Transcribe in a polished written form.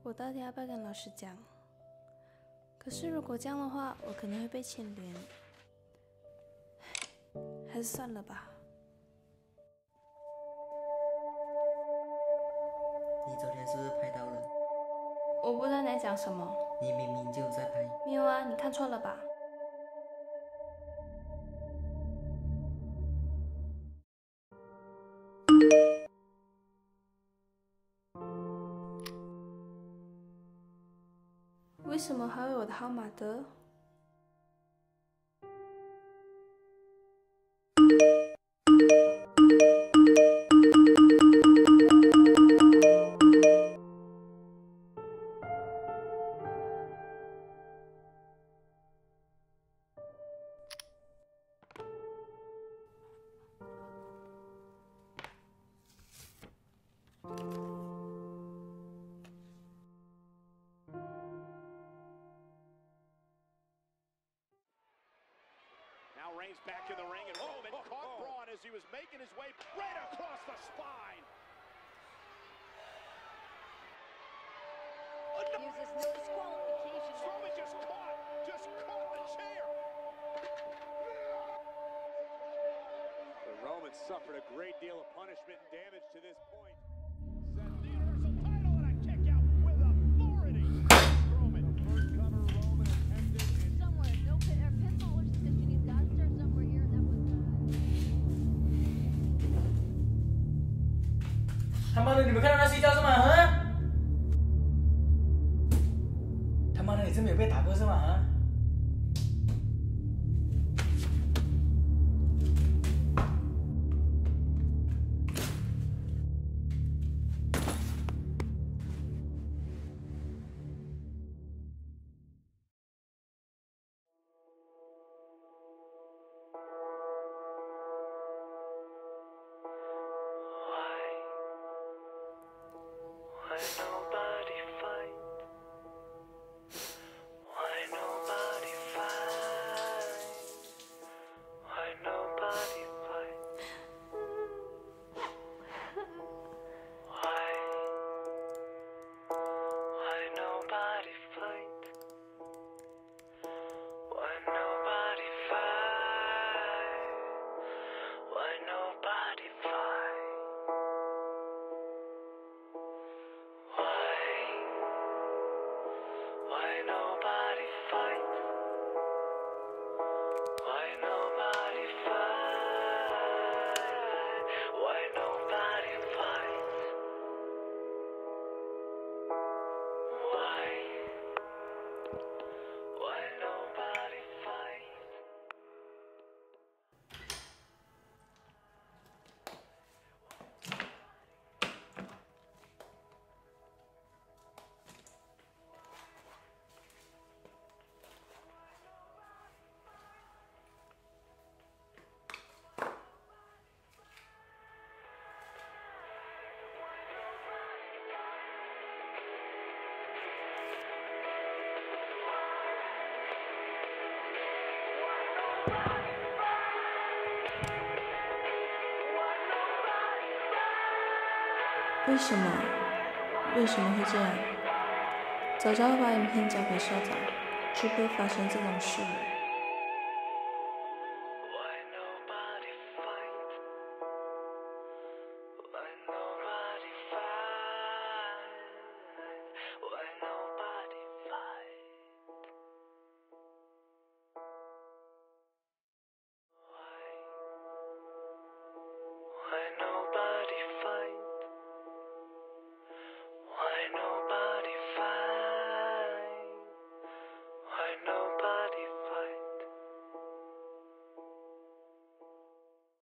我到底要不要跟老师讲？可是如果这样的话，我可能会被牵连，还是算了吧。 你昨天是不是拍到了？ 我不知道你在讲什么。 你明明就在拍。 没有啊，你看错了吧？为什么还有我的号码的？ Now Reigns back in the ring and caught Braun as he was making his way right across the spine. Uses no disqualification. Strowman just caught the chair. But Roman suffered a great deal of punishment and damage to this point. Set the Universal title and a kick out with authority. Strowman, first cover Roman attempted in Somewhere, no pinfall or submission. He's got to start somewhere here. That was. 他妈的，你们看到他睡觉是吗？啊？他妈的，你真没有被打过是吗？啊？ 为什么？为什么会这样？早知道把影片交给校长，就不会发生这种事了。